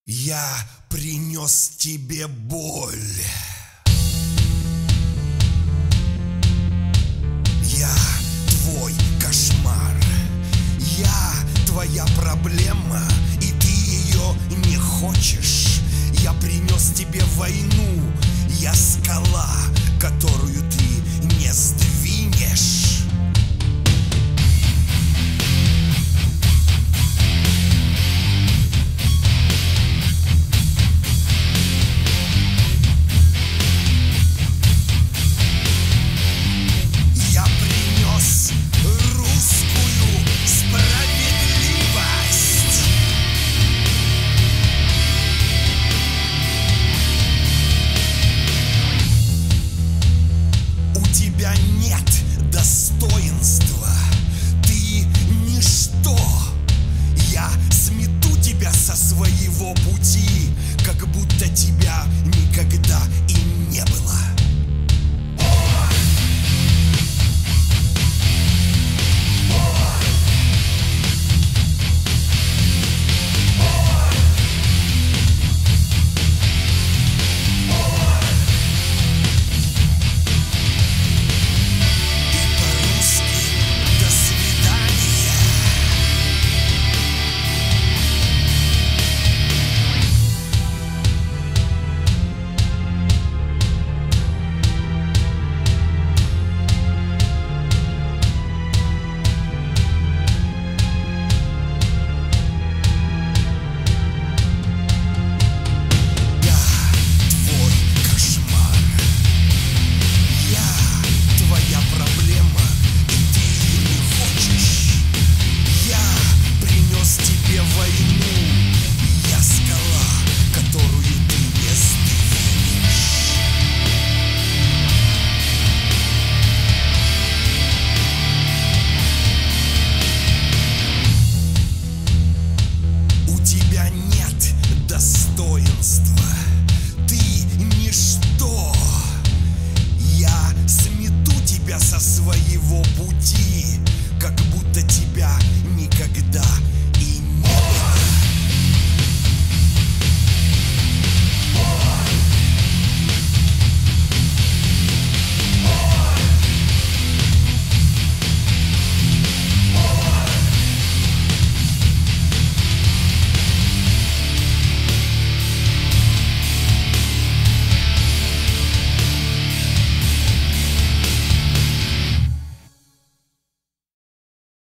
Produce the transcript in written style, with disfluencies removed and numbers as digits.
Я принес тебе боль. Я твой кошмар. Я твоя проблема, и ты ее не хочешь. Я принес тебе войну. Я скала, которую ты не сдвинешь. Нет достоинства, ты ничто. Я смету тебя со своего пути, как будто тебя никогда и не было. Достоинства, ты ничто. Я смету тебя со своего пути,